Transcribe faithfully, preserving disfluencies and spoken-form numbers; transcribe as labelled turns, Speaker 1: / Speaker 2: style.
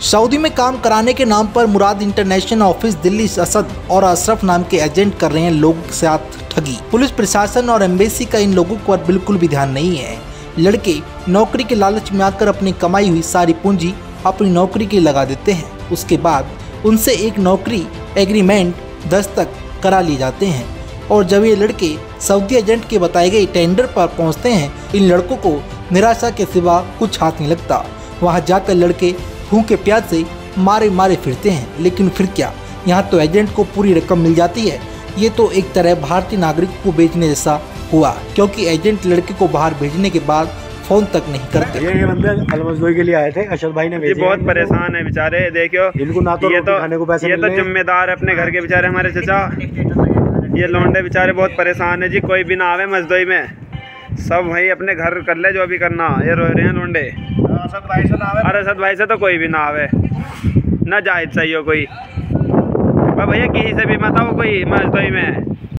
Speaker 1: Saudi में काम कराने के नाम पर मुराद इंटरनेशनल ऑफिस दिल्ली असद और अशरफ नाम के एजेंट कर रहे हैं लोगों के साथ ठगी। पुलिस प्रशासन और एम्बेसी का इन लोगों पर बिल्कुल भी ध्यान नहीं है। लड़के नौकरी के लालच में आकर अपनी कमाई हुई सारी पूंजी अपनी नौकरी के लगा देते हैं। उसके बाद उनसे एक नौकरी एग्रीमेंट दस्तखत करा लिए जाते हैं और जब ये लड़के सऊदी एजेंट के बताए गए टेंडर पर पहुंचते हैं, इन लड़कों को निराशा के सिवा कुछ हाथ नहीं लगता। वहां जाकर लड़के भूखे प्यास से मारे मारे फिरते हैं, लेकिन फिर क्या, यहाँ तो एजेंट को पूरी रकम मिल जाती है। ये तो एक तरह भारतीय नागरिक को बेचने जैसा हुआ, क्योंकि एजेंट लड़के को बाहर भेजने के बाद फोन तक नहीं करते।
Speaker 2: ये ये बंदे अलमजदोई के लिए आए थे, अशद भाई ने भेजे।
Speaker 3: बहुत परेशान है बेचारे, देखियो
Speaker 2: इनको ना तो
Speaker 3: ये तो
Speaker 2: खाने को पैसे
Speaker 3: ये तो जिम्मेदार है अपने घर के बेचारे हमारे चचा। ये लौंडे बेचारे बहुत परेशान है जी, कोई भी ना आवे मजदूरी में, सब भाई अपने घर कर ले जो भी करना। ये रो रहे हैं लौंडे।
Speaker 2: असद भाई से ना आवे,
Speaker 3: अरे असद भाई से तो कोई भी ना आवे, ना जाहिद सही हो कोई भैया, किसी से भी मत आओ कोई मजदूरी में।